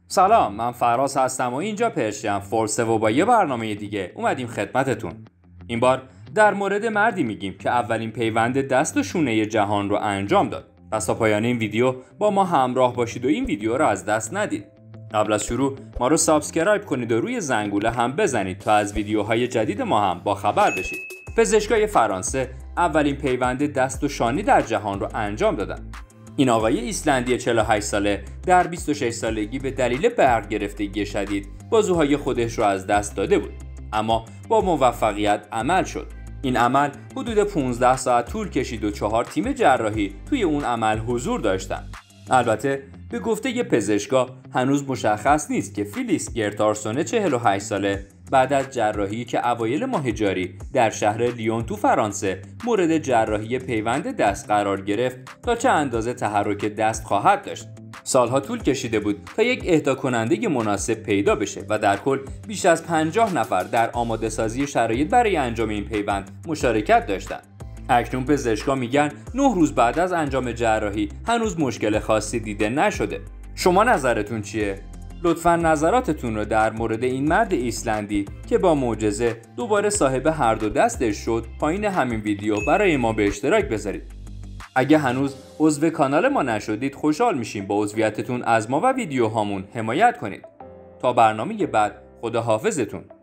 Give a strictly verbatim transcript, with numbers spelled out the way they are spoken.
سلام، من فراز هستم و اینجا پرشیم فورسه و با یه برنامه دیگه اومدیم خدمتتون. این بار در مورد مردی میگیم که اولین پیوند دست و شونه جهان رو انجام داد. پس تا پایان این ویدیو با ما همراه باشید و این ویدیو رو از دست ندید. قبل از شروع ما رو سابسکرایب کنید و روی زنگوله هم بزنید تا از ویدیوهای جدید ما هم با خبر بشید. پزشکای فرانسه اولین پیوند دست و شانه در جهان رو انجام دادن. این آقای ایسلندی چهل و هشت ساله در بیست و شش سالگی به دلیل برق گرفتگی شدید بازوهای خودش رو از دست داده بود، اما با موفقیت عمل شد. این عمل حدود پانزده ساعت طول کشید و چهار تیم جراحی توی اون عمل حضور داشتن. البته به گفته ی پزشکا هنوز مشخص نیست که فیلیس گرتارسون چهل و هشت ساله بعد از جراحی که اوایل ماه جاری در شهر لیون تو فرانسه مورد جراحی پیوند دست قرار گرفت تا چه اندازه تحرک دست خواهد داشت. سالها طول کشیده بود تا یک اهدا کننده مناسب پیدا بشه و در کل بیش از پنجاه نفر در آماده سازی شرایط برای انجام این پیوند مشارکت داشتند. اکنون پزشکا میگن نه روز بعد از انجام جراحی هنوز مشکل خاصی دیده نشده. شما نظرتون چیه؟ لطفاً نظراتتون رو در مورد این مرد ایسلندی که با معجزه دوباره صاحب هر دو دستش شد پایین همین ویدیو برای ما به اشتراک بذارید. اگه هنوز عضو کانال ما نشدید خوشحال میشیم با عضویتتون از ما و ویدیوهامون حمایت کنید. تا برنامه بعد، خدا حافظتون.